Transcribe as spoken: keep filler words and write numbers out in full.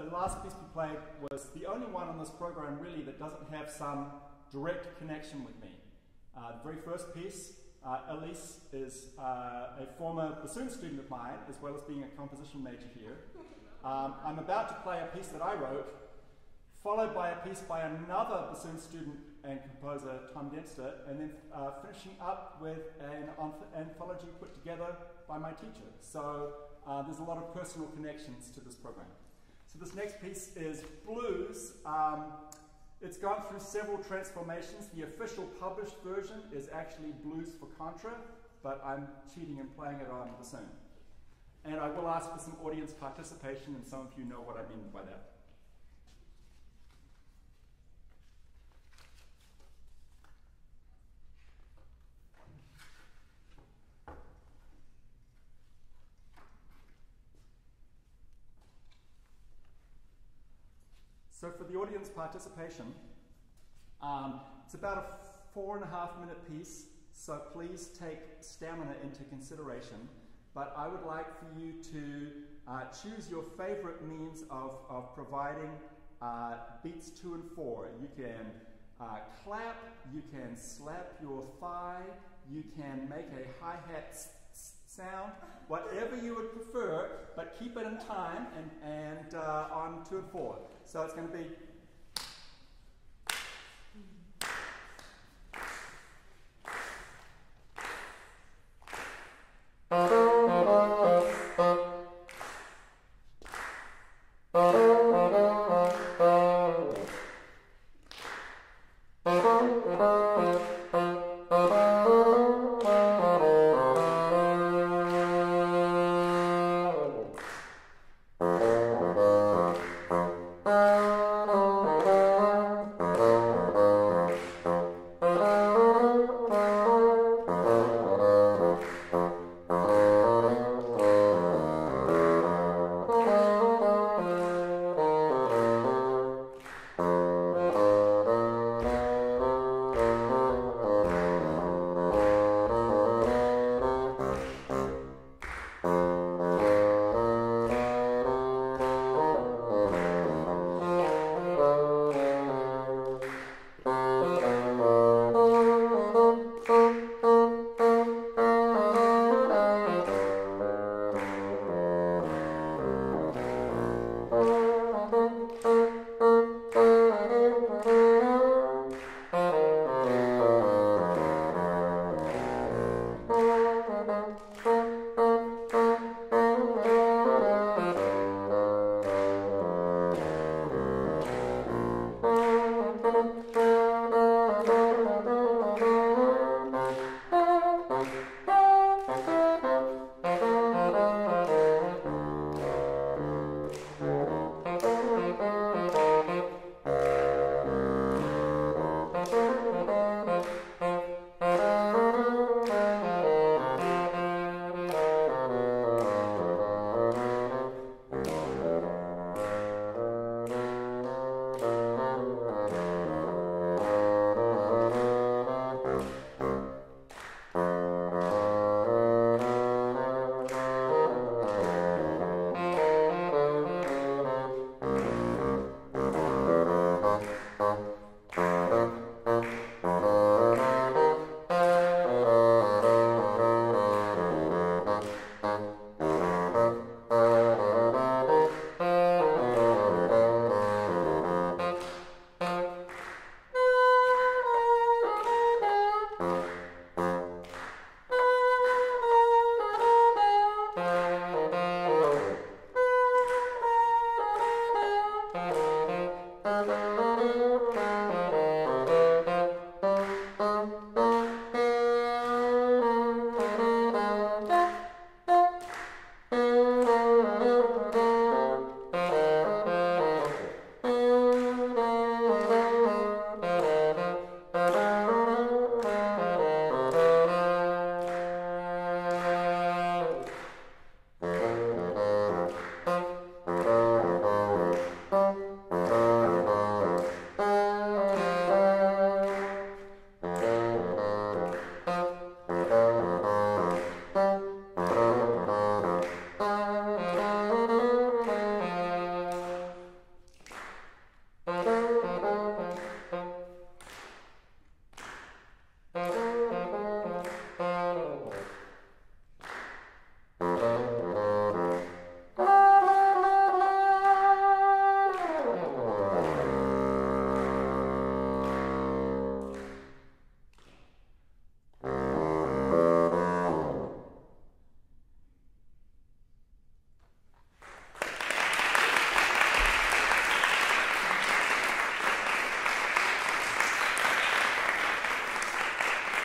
the last piece we played was the only one on this program really that doesn't have some direct connection with me. Uh, the very first piece, uh, Elise is uh, a former bassoon student of mine, as well as being a composition major here. Um, I'm about to play a piece that I wrote, followed by a piece by another bassoon student and composer, Tom Dempster, and then uh, finishing up with an anthology put together by my teacher. So uh, there's a lot of personal connections to this program. So this next piece is blues. Um, it's gone through several transformations. The official published version is actually Blues for Contra, but I'm cheating and playing it on bassoon. And I will ask for some audience participation, and some of you know what I mean by that. So for the audience participation, um, it's about a four and a half minute piece, so please take stamina into consideration. But I would like for you to uh, choose your favorite means of, of providing uh, beats two and four. You can uh, clap, you can slap your thigh, you can make a hi-hat sound, whatever you would prefer, but keep it in time and, and uh, on two and four. So it's going to be Thank you.